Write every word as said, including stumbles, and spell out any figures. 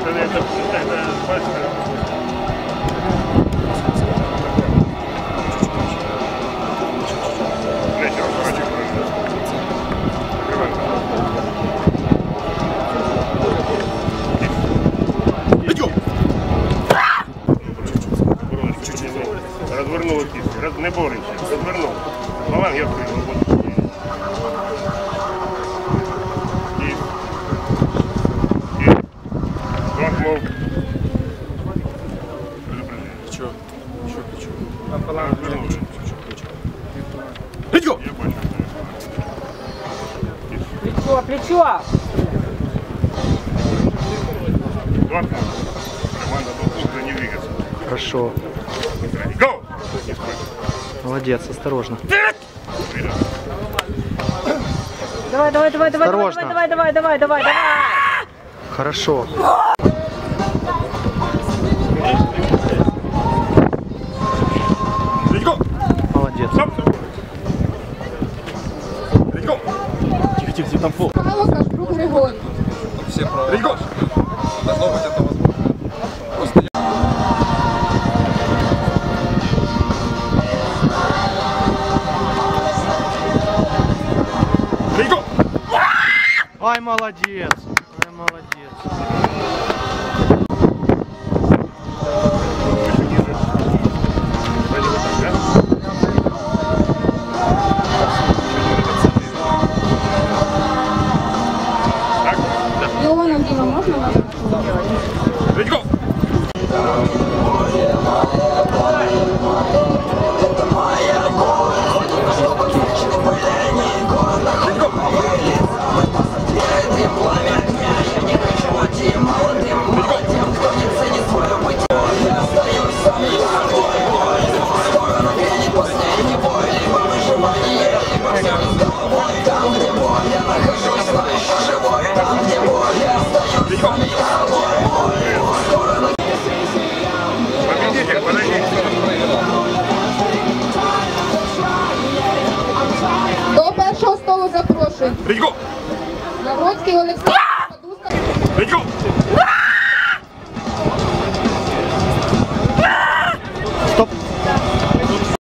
это, это, это пальцы. Развернула кисть, раз, не боремся, развернул. Балан я прыгнул. Кисть. Кисть. Замкнул. Плечо. Еще плечо. Развернул. Плечо. Я бачу. Плечо, плечо. Замкнул. Команда должна не двигаться. Хорошо. Go! Молодец, осторожно. Давай, давай, давай, давай, Осторожно. давай, давай, давай, давай, давай. Хорошо. Молодец. Тихо, тихо, тихо, там пол. Все правила. Должно быть это возможно. Просто я... Ай, молодец. Ай, молодец. Илона, Дима, можно вас? Победитель, подойди. До першого столу запрошую. Редько! Навроцький Олександр. Редько!